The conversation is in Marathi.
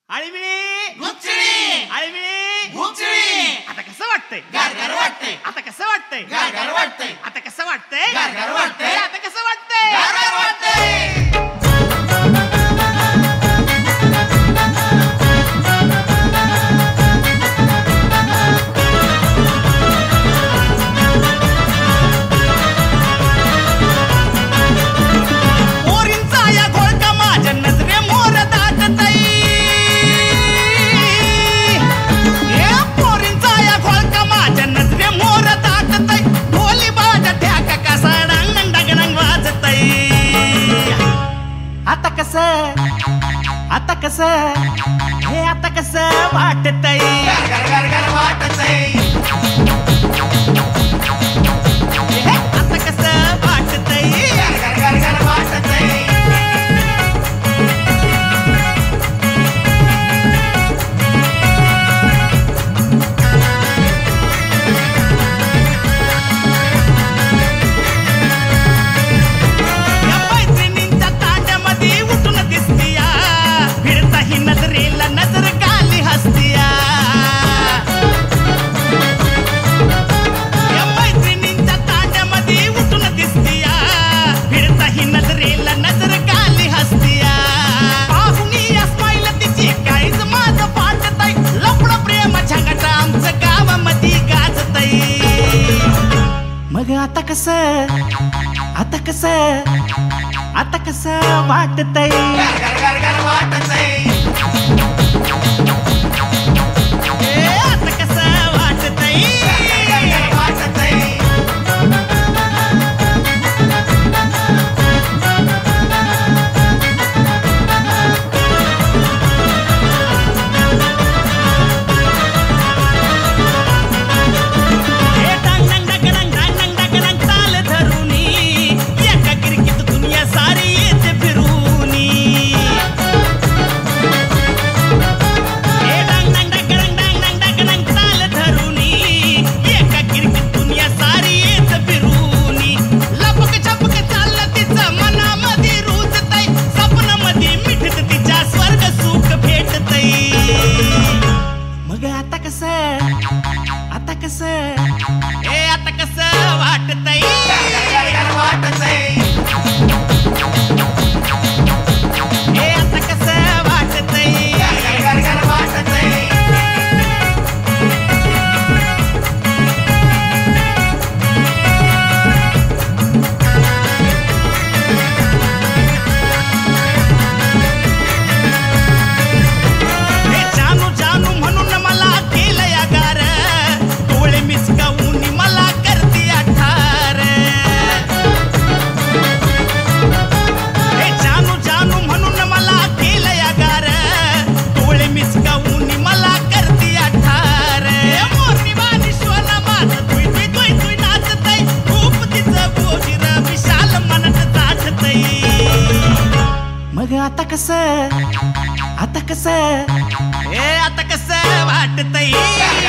आळीबिळी गुपचिळी आळीबिळी गुपचिळी आता कसं वाटतंय गारगार वाटतंय आता कसं वाटतंय गारगार वाटतंय आता कसं वाटतंय गारगार वाटतंय आता कसं वाटतंय गारगार वाटतंय आता कसं हे आता कसं वाटतंय गारगार वाटतंय आता कसं वाटतंय गारगार वाटतंय आता कसं वाटतंय गारगार वाटतंय आता कसं वाटतंय गारगार वाटतंय आता कसं वाटतंय गारगार वाटतंय आता कसं वाटतंय गारगार वाटतंय आता कसं आता कसं वाटतंय